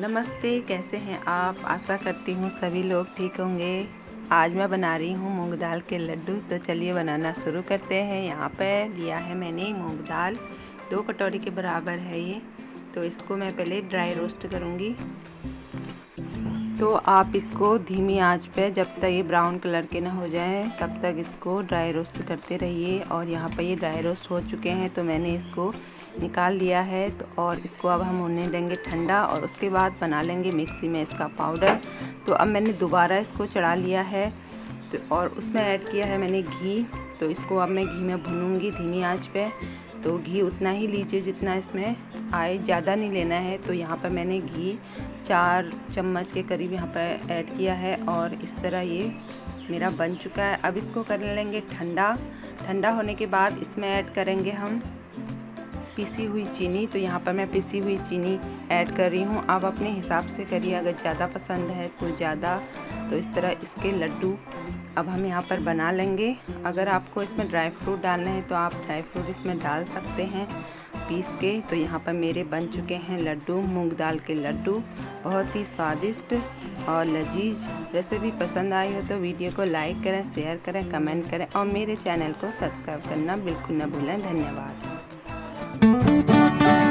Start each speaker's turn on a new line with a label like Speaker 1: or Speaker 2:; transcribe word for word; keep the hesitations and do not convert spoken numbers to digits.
Speaker 1: नमस्ते, कैसे हैं आप। आशा करती हूँ सभी लोग ठीक होंगे। आज मैं बना रही हूँ मूंग दाल के लड्डू। तो चलिए बनाना शुरू करते हैं। यहाँ पे लिया है मैंने मूंग दाल, दो कटोरी के बराबर है ये। तो इसको मैं पहले ड्राई रोस्ट करूँगी। तो आप इसको धीमी आंच पे जब तक ये ब्राउन कलर के ना हो जाए तब तक इसको ड्राई रोस्ट करते रहिए। और यहाँ पर ये ड्राई रोस्ट हो चुके हैं तो मैंने इसको निकाल लिया है। तो और इसको अब हम होने देंगे ठंडा और उसके बाद बना लेंगे मिक्सी में इसका पाउडर। तो अब मैंने दोबारा इसको चढ़ा लिया है तो और उसमें ऐड किया है मैंने घी। तो इसको अब मैं घी में भूनूंगी धीमी आंच पे। तो घी उतना ही लीजिए जितना इसमें आए, ज़्यादा नहीं लेना है। तो यहाँ पर मैंने घी चार चम्मच के करीब यहाँ पर ऐड किया है और इस तरह ये मेरा बन चुका है। अब इसको कर लेंगे ठंडा। ठंडा होने के बाद इसमें ऐड करेंगे हम पिसी हुई चीनी। तो यहाँ पर मैं पिसी हुई चीनी ऐड कर रही हूँ। आप अपने हिसाब से करिए, अगर ज़्यादा पसंद है तो ज़्यादा। तो इस तरह इसके लड्डू अब हम यहाँ पर बना लेंगे। अगर आपको इसमें ड्राई फ्रूट डालना है तो आप ड्राई फ्रूट इसमें डाल सकते हैं पीस के। तो यहाँ पर मेरे बन चुके हैं लड्डू, मूंग दाल के लड्डू, बहुत ही स्वादिष्ट और लजीज। रेसिपी पसंद आई हो तो वीडियो को लाइक करें, शेयर करें, कमेंट करें और मेरे चैनल को सब्सक्राइब करना बिल्कुल न भूलें। धन्यवाद।